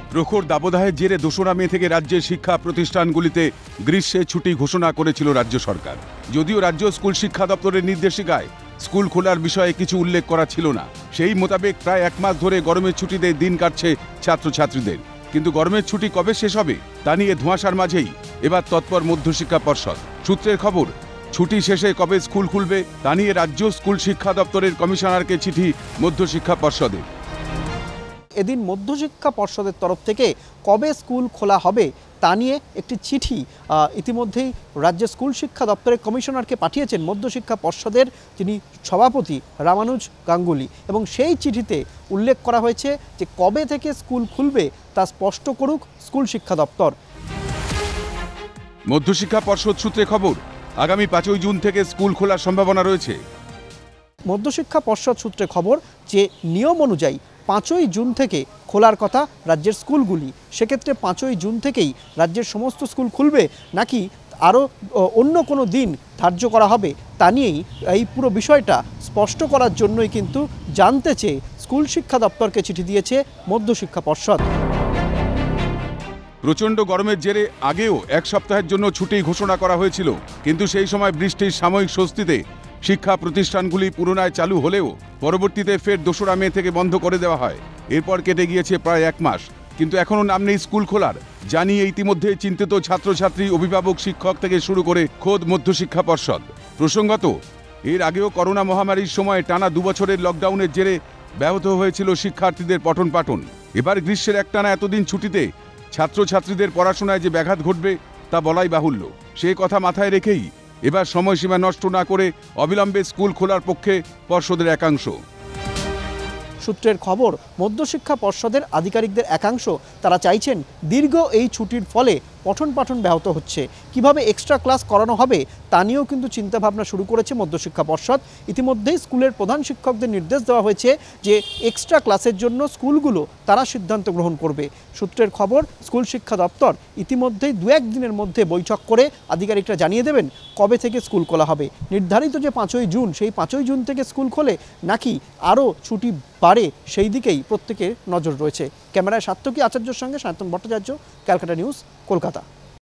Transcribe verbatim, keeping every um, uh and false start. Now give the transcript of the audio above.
প্রখর দাবদাহের জেরে দোসরা মে থেকে রাজ্যের শিক্ষা প্রতিষ্ঠানগুলিতে গ্রীষ্মের ছুটি ঘোষণা করেছিল রাজ্য সরকার। যদিও রাজ্য স্কুল শিক্ষা দপ্তরের নির্দেশিকায় স্কুল খোলার বিষয়ে কিছু উল্লেখ করা ছিল না, সেই মোতাবেক প্রায় এক মাস ধরে গরমের ছুটিতে দিন কাটছে ছাত্রছাত্রীদের। কিন্তু গরমের ছুটি কবে শেষ হবে তা নিয়ে ধোঁয়াশার মাঝেই এবার তৎপর মধ্যশিক্ষা পর্ষদ। সূত্রের খবর, ছুটি শেষে কবে স্কুল খুলবে তা নিয়ে রাজ্য স্কুল শিক্ষা দপ্তরের কমিশনারকে চিঠি মধ্যশিক্ষা পর্ষদের। এদিন মধ্যশিক্ষা পর্ষদের তরফ থেকে কবে স্কুল খোলা হবে তা নিয়ে একটি চিঠি ইতিমধ্যেই রাজ্যের স্কুল শিক্ষা দপ্তরের কমিশনারকে পাঠিয়েছেন মধ্যশিক্ষা পর্ষদের যিনি সভাপতি রামানুজ গাঙ্গুলি, এবং সেই চিঠিতে উল্লেখ করা হয়েছে যে কবে থেকে স্কুল খুলবে তা স্পষ্ট করুক স্কুল শিক্ষা দপ্তর। মধ্যশিক্ষা পর্ষদ সূত্রে খবর, আগামী পাঁচই জুন থেকে স্কুল খোলার সম্ভাবনা রয়েছে। মধ্যশিক্ষা পর্ষদ সূত্রে খবর যে নিয়ম অনুযায়ী পাঁচই জুন থেকে খোলার কথা রাজ্যের স্কুলগুলি, সেক্ষেত্রে পাঁচই জুন থেকেই রাজ্যের সমস্ত স্কুল খুলবে নাকি আরও অন্য কোনো দিন ধার্য করা হবে তা নিয়েই এই পুরো বিষয়টা স্পষ্ট করার জন্যই কিন্তু জানতে চেয়ে স্কুল শিক্ষা দপ্তরকে চিঠি দিয়েছে মধ্যশিক্ষা পর্ষদ। প্রচণ্ড গরমের জেরে আগেও এক সপ্তাহের জন্য ছুটি ঘোষণা করা হয়েছিল, কিন্তু সেই সময় বৃষ্টির সাময়িক স্বস্তিতে শিক্ষা প্রতিষ্ঠানগুলি পুনরায় চালু হলেও পরবর্তীতে ফের দোসরা মে থেকে বন্ধ করে দেওয়া হয়। এরপর কেটে গিয়েছে প্রায় এক মাস, কিন্তু এখনও নাম নেই স্কুল খোলার। জানিয়ে ইতিমধ্যে চিন্তিত ছাত্রছাত্রী, অভিভাবক, শিক্ষক থেকে শুরু করে খোদ মধ্যশিক্ষা পর্ষদ। প্রসঙ্গত, এর আগেও করোনা মহামারীর সময় টানা দুবছরের লকডাউনের জেরে ব্যাহত হয়েছিল শিক্ষার্থীদের পঠন পাঠন। এবার গ্রীষ্মের একটানা এতদিন ছুটিতে ছাত্রছাত্রীদের পড়াশোনায় যে ব্যাঘাত ঘটবে তা বলাই বাহুল্য। সে কথা মাথায় রেখেই এবার সময়সীমা নষ্ট না করে অবিলম্বে স্কুল খোলার পক্ষে পর্ষদের একাংশ। সূত্রের খবর, মধ্যশিক্ষা পর্ষদের আধিকারিকদের একাংশ তারা চাইছেন দীর্ঘ এই ছুটির ফলে পঠন পাঠন ব্যাহত হচ্ছে, কিভাবে এক্সট্রা ক্লাস করানো হবে তা নিয়েও কিন্তু চিন্তাভাবনা শুরু করেছে মধ্যশিক্ষা পর্ষদ। ইতিমধ্যেই স্কুলের প্রধান শিক্ষকদের নির্দেশ দেওয়া হয়েছে যে এক্সট্রা ক্লাসের জন্য স্কুলগুলো তারা সিদ্ধান্ত গ্রহণ করবে। সূত্রের খবর, স্কুল শিক্ষা দপ্তর ইতিমধ্যেই দু এক দিনের মধ্যে বৈঠক করে আধিকারিকরা জানিয়ে দেবেন কবে থেকে স্কুল খোলা হবে। নির্ধারিত যে পাঁচই জুন, সেই পাঁচই জুন থেকে স্কুল খোলে নাকি আরও ছুটি বাড়ে সেই দিকেই প্রত্যেকের নজর রয়েছে। ক্যামেরায় সার্থকী আচার্যের সঙ্গে সায়ন্তন ভট্টাচার্য, ক্যালকাটা নিউজ, কলকাতা।